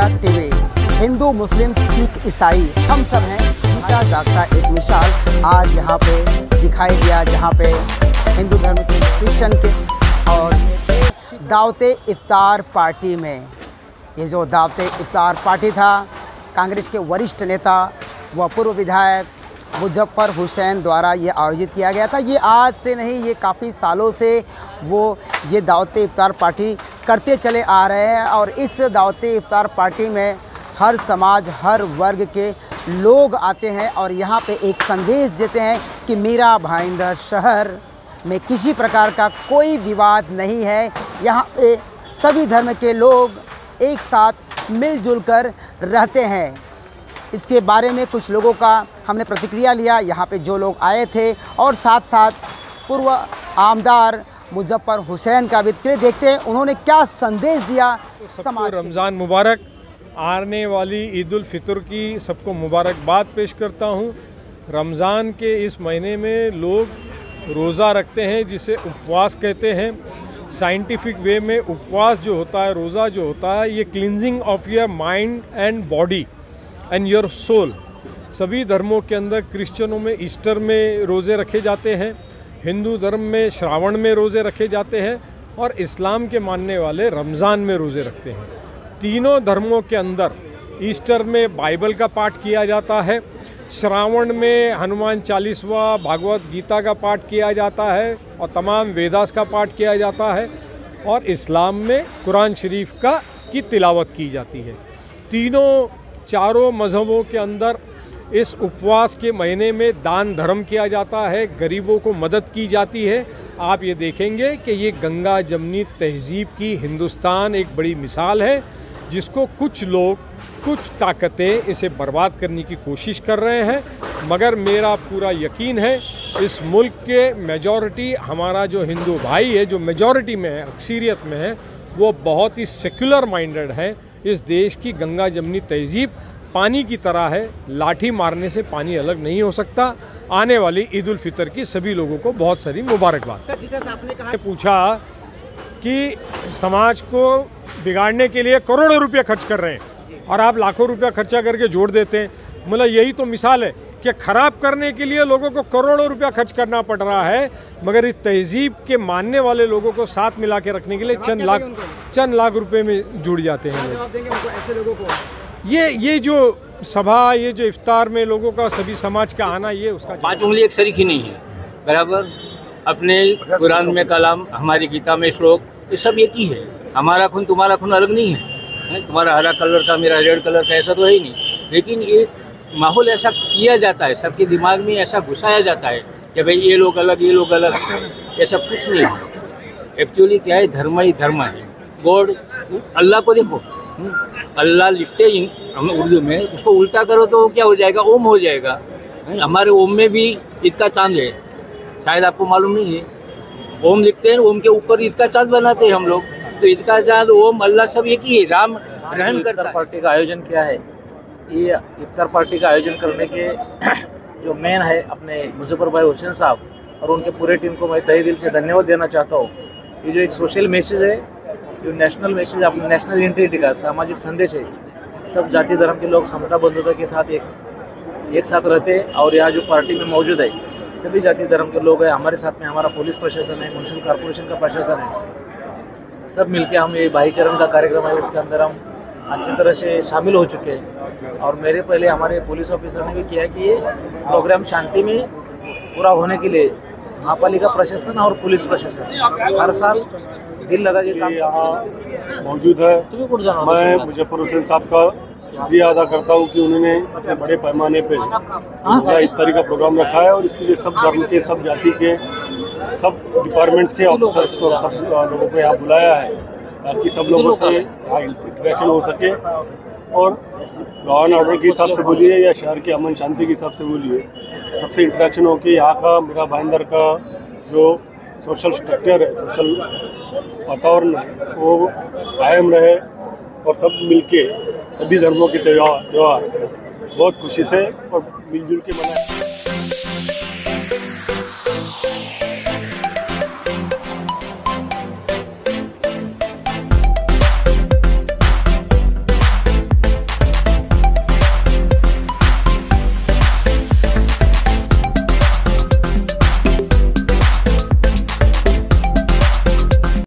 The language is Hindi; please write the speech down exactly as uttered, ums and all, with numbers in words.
टीवी। हिंदू, मुस्लिम, सिख, ईसाई हम सब हैं। जीता जागता एक मिसाल आज यहाँ पे दिखाई दिया, जहाँ पे हिंदू धर्म के, क्रिश्चन के और दावते इफ्तार पार्टी में, ये जो दावते इफ्तार पार्टी था, कांग्रेस के वरिष्ठ नेता व पूर्व विधायक मुजफ्फर हुसैन द्वारा ये आयोजित किया गया था। ये आज से नहीं, ये काफ़ी सालों से वो ये दावते इफ्तार पार्टी करते चले आ रहे हैं और इस दावते इफ्तार पार्टी में हर समाज, हर वर्ग के लोग आते हैं और यहाँ पे एक संदेश देते हैं कि मीरा भाईंदर शहर में किसी प्रकार का कोई विवाद नहीं है। यहाँ पे सभी धर्म के लोग एक साथ मिलजुल कर रहते हैं। इसके बारे में कुछ लोगों का हमने प्रतिक्रिया लिया, यहाँ पे जो लोग आए थे, और साथ साथ पूर्व आमदार मुजफ्फर हुसैन का भी देखते हैं उन्होंने क्या संदेश दिया समाज। रमज़ान मुबारक, आने वाली ईद उल फितर की सबको मुबारकबाद पेश करता हूँ। रमज़ान के इस महीने में लोग रोज़ा रखते हैं, जिसे उपवास कहते हैं। साइंटिफिक वे में उपवास जो होता है, रोज़ा जो होता है, ये cleansing of your mind and body and your soul. सभी धर्मों के अंदर, क्रिश्चियनों में ईस्टर में रोज़े रखे जाते हैं, हिंदू धर्म में श्रावण में रोज़े रखे जाते हैं और इस्लाम के मानने वाले रमज़ान में रोज़े रखते हैं। तीनों धर्मों के अंदर ईस्टर में बाइबल का पाठ किया जाता है, श्रावण में हनुमान चालीसवा, भागवत गीता का पाठ किया जाता है और तमाम वेदास का पाठ किया जाता है, और इस्लाम में कुरान शरीफ का की तिलावत की जाती है। तीनों चारों मज़हबों के अंदर इस उपवास के महीने में दान धर्म किया जाता है, गरीबों को मदद की जाती है। आप ये देखेंगे कि ये गंगा जमनी तहज़ीब की हिंदुस्तान एक बड़ी मिसाल है, जिसको कुछ लोग, कुछ ताकतें इसे बर्बाद करने की कोशिश कर रहे हैं। मगर मेरा पूरा यकीन है इस मुल्क के मेजॉरिटी, हमारा जो हिंदू भाई है, जो मेजॉरिटी में है, अक्सरियत में है, वो बहुत ही सेक्युलर माइंडेड है। इस देश की गंगा जमनी तहज़ीब पानी की तरह है, लाठी मारने से पानी अलग नहीं हो सकता। आने वाली ईद उल फितर की सभी लोगों को बहुत सारी मुबारकबाद। सर, जिस तरह आपने कहा, पूछा कि समाज को बिगाड़ने के लिए करोड़ों रुपए खर्च कर रहे हैं और आप लाखों रुपया खर्चा करके जोड़ देते हैं। मतलब यही तो मिसाल है कि ख़राब करने के लिए लोगों को करोड़ों रुपया खर्च करना पड़ रहा है, मगर इस तहज़ीब के मानने वाले लोगों को साथ मिला के रखने के लिए चंद लाख चंद लाख रुपए में जुड़ जाते हैं लोग। ये ये जो सभा, ये जो इफ्तार में लोगों का, सभी समाज का आना, ये उसका पाँच उंगली एक सरीखी नहीं है, बराबर। अपने कुरान में कलाम, हमारी गीता में श्लोक, ये सब एक ही है। हमारा खून तुम्हारा खून अलग नहीं है, तुम्हारा हरा कलर का मेरा रेड कलर का ऐसा तो है ही नहीं। लेकिन ये माहौल ऐसा किया जाता है, सबके दिमाग में ऐसा घुसाया जाता है कि भाई ये लोग अलग, ये लोग अलग, ऐसा कुछ नहीं है। एक्चुअली क्या है, धर्म ही धर्म है। गॉड, अल्लाह को देखो, अल्लाह लिखते हम उर्दू में, उसको उल्टा करो तो क्या हो जाएगा, ओम हो जाएगा। हमारे ओम में भी ईद का चांद है, शायद आपको मालूम नहीं है। ओम लिखते हैं, ओम के ऊपर ईद का चांद बनाते हैं हम लोग। तो ईद का चांद, ओम, अल्लाह सब एक ही है। राम रहम करता है। पार्टी का आयोजन किया है, ये इफ्तार पार्टी का आयोजन करने के जो मेन है अपने मुजफ्फर भाई हुसैन साहब और उनके पूरे टीम को मैं तहे दिल से धन्यवाद देना चाहता हूँ। ये जो एक सोशल मैसेज है, जो नेशनल मैसेज, अपने नेशनल इंटीग्रिटी का सामाजिक संदेश है। सब जाति धर्म के लोग समता बंधुता के साथ एक एक साथ रहते हैं और यहाँ जो पार्टी में मौजूद है सभी जाति धर्म के लोग हैं। हमारे साथ में हमारा पुलिस प्रशासन है, म्युनिसिपल कॉर्पोरेशन का प्रशासन है, सब मिलके हम ये भाईचारण का कार्यक्रम है उसके अंदर हम अच्छी तरह से शामिल हो चुके हैं। और मेरे पहले हमारे पुलिस ऑफिसर ने भी किया कि ये प्रोग्राम शांति में पूरा होने के लिए महापालिका प्रशासन और पुलिस प्रशासन हर साल दिल लगा के काम यहाँ मौजूद है। मैं मुजफ्फर हुसैन साहब का शुक्रिया अदा करता हूँ कि उन्होंने इतने बड़े पैमाने पे इफ्तारी का प्रोग्राम रखा है और इसके लिए सब धर्म के, सब जाति के, सब डिपार्टमेंट्स के ऑफिसर्स और सब लोगों को यहाँ बुलाया है ताकि सब लोगों से इंटरेक्शन हो सके और लॉ एंड ऑर्डर के हिसाब से बोलिए या शहर के अमन शांति के हिसाब से बोलिए, सबसे इंटरेक्शन हो के यहाँ का, मीरा भाईंदर का जो सोशल स्ट्रक्चर है, सोशल वातावरण है, वो कायम रहे और सब मिलके सभी धर्मों के त्यौहार त्यौहार बहुत खुशी से और मिलजुल के मनाएं।